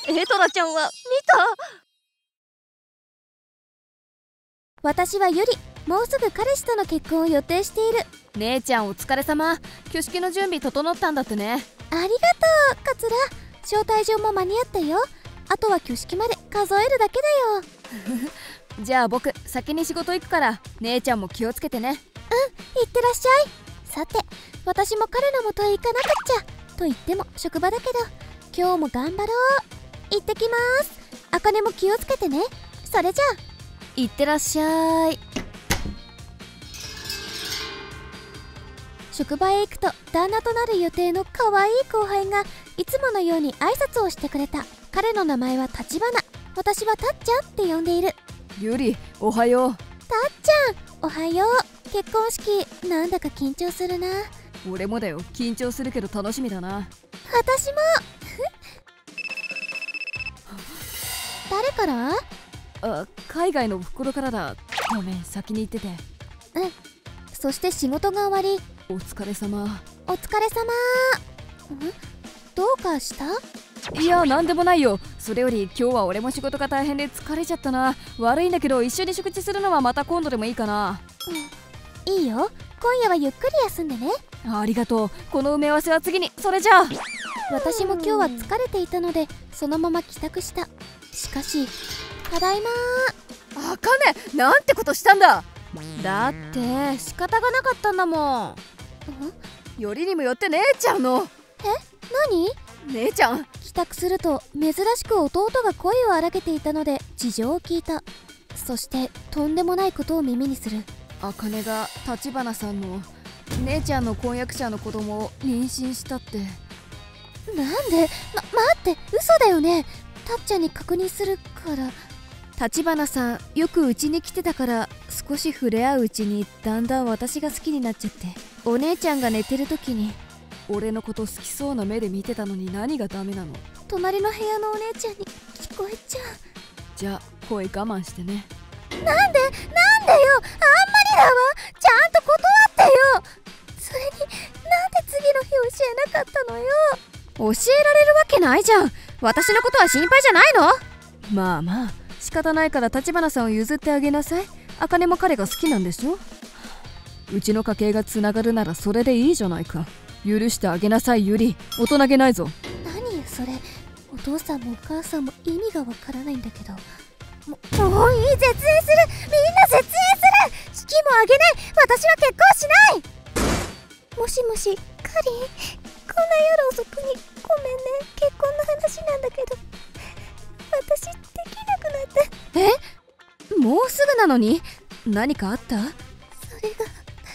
エトラちゃんは見た？ 私はゆり、もうすぐ彼氏との結婚を予定している。 姉ちゃんお疲れ様。挙式の準備整ったんだってね。 ありがとうカツラ。招待状も間に合ったよ。あとは挙式まで数えるだけだよ。 じゃあ僕先に仕事行くから姉ちゃんも気をつけてね。 いってらっしゃい。さて、私も彼の元へ行かなくっちゃ。と言っても職場だけど、今日も頑張ろう。行ってきます。あかねも気をつけてね。それじゃあいってらっしゃい。 職場へ行くと、旦那となる予定の可愛い後輩がいつものように挨拶をしてくれた。彼の名前は立花。私はたっちゃんって呼んでいる。 ゆり、おはよう。 たっちゃん、おはよう。結婚式、なんだか緊張するな。 俺もだよ。緊張するけど楽しみだな。 私も誰から？ 海外のお袋からだ。ごめん、先に行ってて。 そして仕事が終わり、 お疲れ様。 お疲れ様。どうかした？ いや、なんでもないよ。それより今日は俺も仕事が大変で疲れちゃったな。悪いんだけど一緒に食事するのはまた今度でもいいかな。 いいよ。今夜はゆっくり休んでね。 ありがとう。この埋め合わせは次に。それじゃあ。 私も今日は疲れていたのでそのまま帰宅した。しかし、ただいまー。あかね、なんてことしたんだ。だって仕方がなかったんだもん。よりにもよって姉ちゃんの。 何？ 姉ちゃん。 帰宅すると珍しく弟が声を荒げていたので事情を聞いた。そしてとんでもないことを耳にする。 あかねが立花さんの姉ちゃんの婚約者の子供を妊娠したって。 なんで？待って、嘘だよね。たっちゃんに確認するから。 立花さんよくうちに来てたから、少し触れ合ううちにだんだん私が好きになっちゃって。お姉ちゃんが寝てる時に俺のこと好きそうな目で見てたのに何がダメなの？ 隣の部屋のお姉ちゃんに聞こえちゃう。 じゃあ声我慢してね。 なんでよ、あんまりだわ。ちゃんと断ってよ。それになんで次の日教えなかったのよ。 教えられるわけないじゃん。私のことは心配じゃないの？まあまあ仕方ないから立花さんを譲ってあげなさい。あかねも彼が好きなんでしょ。うちの家系がつながるならそれでいいじゃないか。許してあげなさいゆり。大人げないぞ。 何よそれ。お父さんもお母さんも意味がわからないんだけど。もういい、絶縁する。みんな絶縁する。式もあげない。私は結婚しない。もしもしカリン、こんな夜遅くにごめんね。結婚の話なんだけど私できなくなって。 もうすぐなのに何かあった？ それが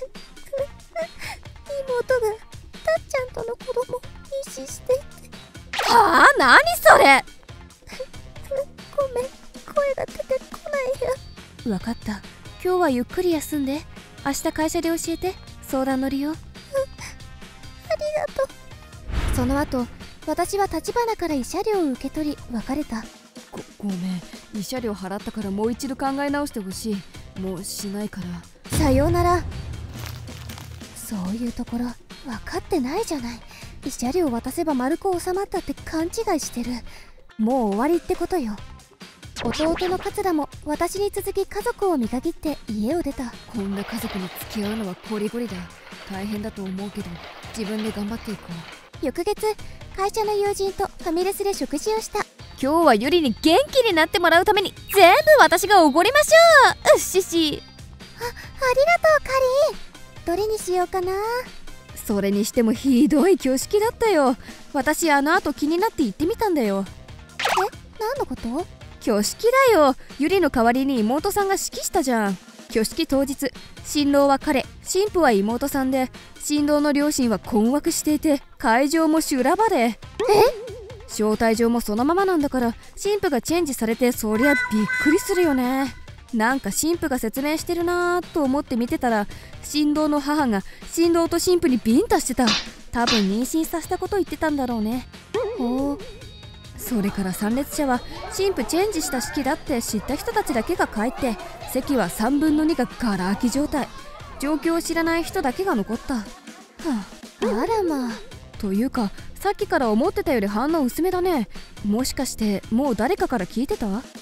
妹がたっちゃんとの子供を妊娠していて。 はあ？何それ。 ごめん、声が出てこないよ。 分かった。今日はゆっくり休んで。明日会社で教えて。相談乗るよ。 ありがとう。その後、私は立花から慰謝料を受け取り別れた。 ごめん。慰謝料払ったからもう一度考え直してほしい。もうしないから。 さようなら。そういうところ分かってないじゃない。慰謝料渡せば丸く収まったって勘違いしてる。もう終わりってことよ。弟の桂も私に続き家族を見限って家を出た。 こんな家族に付き合うのはゴリゴリだ。大変だと思うけど自分で頑張っていこう。翌月、会社の友人とファミレスで食事をした。 今日はゆりに元気になってもらうために全部私がおごりましょう。うっしし。 ありがとうカリン。どれにしようかな。 それにしてもひどい挙式だったよ。私あの後気になって行ってみたんだよ。 何のこと？ 挙式だよ。ゆりの代わりに妹さんが指揮したじゃん。挙式当日、新郎は彼、新婦は妹さんで、新郎の両親は困惑していて、会場も修羅場で。招待状もそのままなんだから、新婦がチェンジされてそりゃびっくりするよね。なんか新婦が説明してるなーと思って見てたら、新郎の母が新郎と新婦にビンタしてた。多分妊娠させたこと言ってたんだろうね。ほう。それから参列者は新婦チェンジした式だって知った人たちだけが帰って、席は3分の2がガラ空き状態。状況を知らない人だけが残った。 あらまあ、 というかさっきから思ってたより反応薄めだね。もしかしてもう誰かから聞いてた？ 待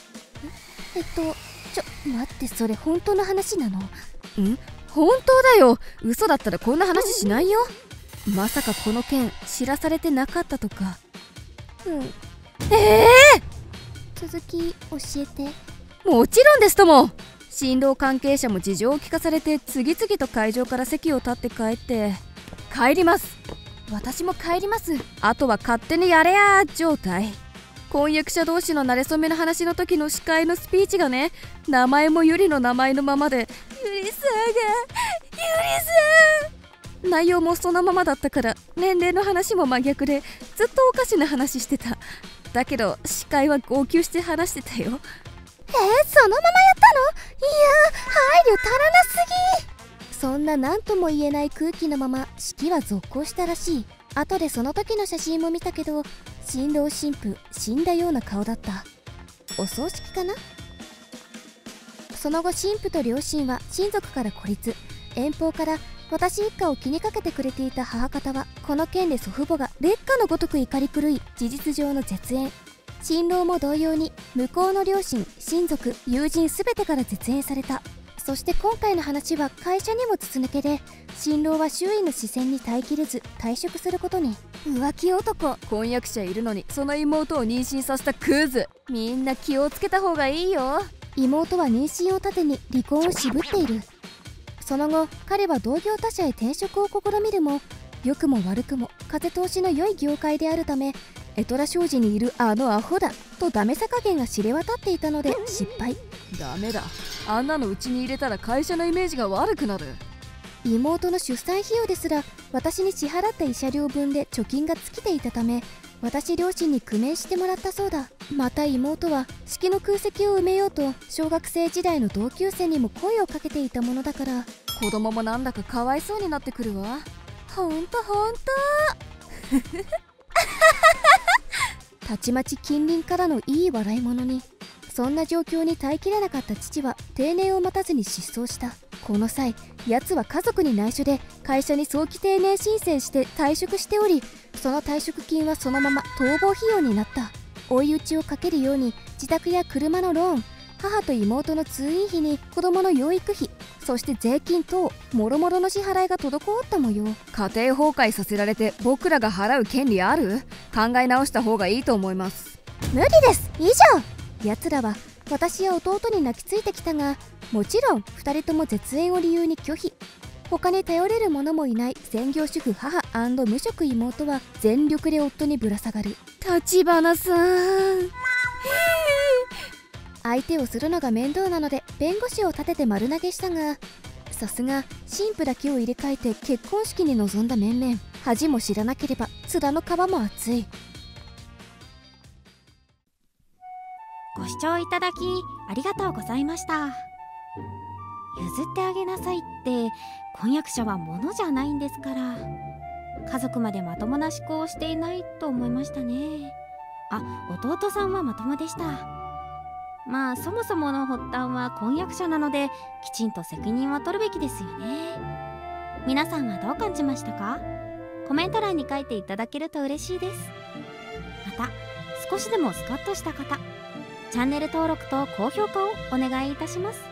って、それ本当の話なの？ 本当だよ。嘘だったらこんな話しないよ。まさかこの件知らされてなかったとか？ 続き教えて。 もちろんですとも。新郎関係者も事情を聞かされて次々と会場から席を立って帰って。帰ります。私も帰ります。あとは勝手にやれや状態。婚約者同士の馴れ初めの話の時の司会のスピーチがね、名前もゆりの名前のままで、ゆりさん内容もそのままだったから年齢の話も真逆でずっとおかしな話してた。だけど司会は号泣して話してたよ。 そのままやったの？いや、配慮足らなすぎ。そんな何とも言えない空気のまま式は続行したらしい。後でその時の写真も見たけど、新郎新婦死んだような顔だった。お葬式かな。その後新婦と両親は親族から孤立。遠方から私一家を気にかけてくれていた母方はこの件で祖父母が烈火のごとく怒り狂い、事実上の絶縁。新郎も同様に向こうの両親、親族、友人全てから絶縁された。そして今回の話は会社にも筒抜けで、新郎は周囲の視線に耐えきれず退職することに。 浮気男。婚約者いるのにその妹を妊娠させたクズ。みんな気をつけた方がいいよ。 妹は妊娠を盾に離婚を渋っている。その後彼は同業他社へ転職を試みるも、良くも悪くも風通しの良い業界であるため、エトラ商事にいるあのアホだとダメさ加減が知れ渡っていたので失敗。 ダメだ。あんなのうちに入れたら会社のイメージが悪くなる。 妹の出産費用ですら私に支払った慰謝料分で貯金が尽きていたため、私両親に工面してもらったそうだ。また妹は式の空席を埋めようと小学生時代の同級生にも声をかけていたものだから、 子供もなんだかかわいそうになってくるわ。ほんとたちまち近隣からのいい笑い物に。そんな状況に耐えきれなかった父は定年を待たずに失踪した。この際奴は家族に内緒で会社に早期定年申請して退職しており、その退職金はそのまま逃亡費用になった。追い打ちをかけるように自宅や車のローン、母と妹の通院費に子供の養育費、そして税金等もろもろの支払いが滞った模様。 家庭崩壊させられて僕らが払う権利ある？考え直した方がいいと思います。 無理です、以上。奴らは私や弟に泣きついてきたが、もちろん2人とも絶縁を理由に拒否。他に頼れる者もいない専業主婦母&無職妹は全力で夫にぶら下がる。 立花さん相手をするのが面倒なので弁護士を立てて丸投げしたが、さすが新婦だけを入れ替えて結婚式に臨んだ面々、恥も知らなければ面の皮も厚い。 ご視聴いただきありがとうございました。譲ってあげなさいって婚約者は物じゃないんですから、家族までまともな思考をしていないと思いましたね。弟さんはまともでした。まあそもそもの発端は婚約者なのできちんと責任は取るべきですよね。皆さんはどう感じましたか？コメント欄に書いていただけると嬉しいです。また少しでもスカッとした方、チャンネル登録と高評価をお願いいたします。